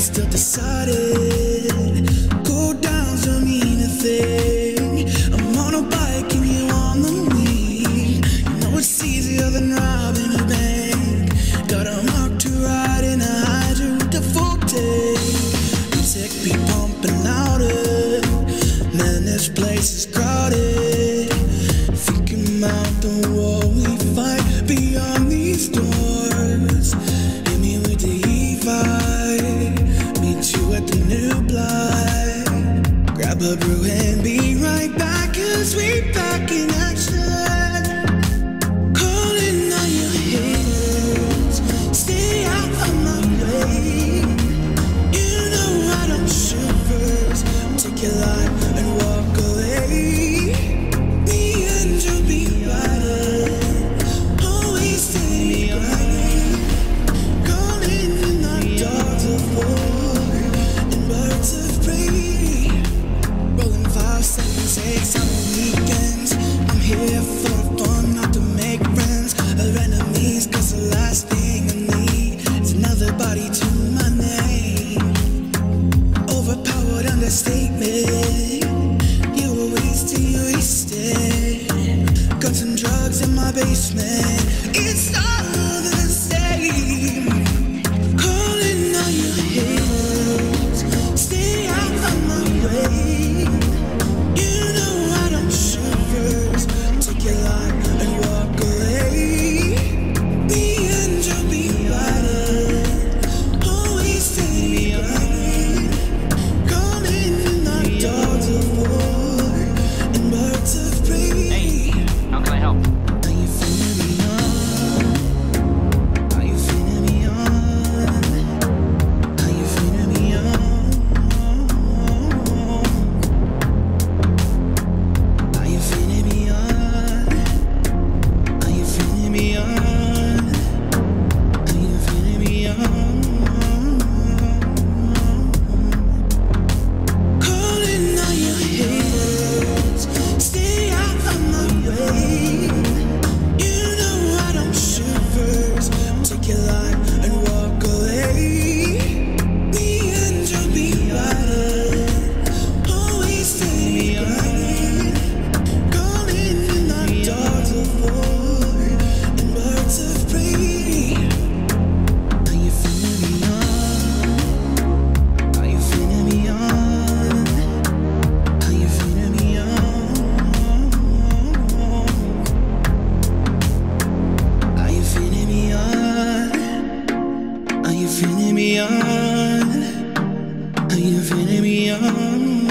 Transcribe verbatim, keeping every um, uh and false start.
still decided. Go down's don't mean a thing. I'm on a bike and you on the lead. You know it's easier than robbing a bank. Got a mark to ride in a Hydra with the full tank. Music be pumping louder. Man, this place is crowded. Thinking about the war we fight beyond these doors. Hit me with the E five. Meet you at the new block. Grab a brew and be right back, 'cause we back in action. Calling all your haters, stay out of my way. You know I don't shoot first. Take your life and walk away. Me and you be riding, always stay grinding. Calling in our dogs of war and birds of prey. Rolling five, seven, six on the weekends. I'm here for fun, not to make friends or enemies, 'cause the last thing I need is another body to my name. Overpowered understatement. You were wasted, you wasted. Guns and drugs in my basement. It's all the same. Calling all your haters, stay out of my way. You know I don't shoot first. Take your life and walk away. Me and you be riding, always stay grinding. Calling in our dogs of war and birds of prey. Hey, how can I help? Are you feeling me on? Are you feeling me on? Are you feeling me on? Are you feeling me on? Are you feeling me on? Are you feeling me on? Calling all your haters, stay out of my way. You know I don't shoot first. Take your life and walk away. Me and you be riding, always stay grinding. Calling in our dogs of war and birds of prey. Are you feeling me on? Are you feeling me on? Are you feeling me on? Are you feeling me on? Are you feeling me on? Are you feeling me on?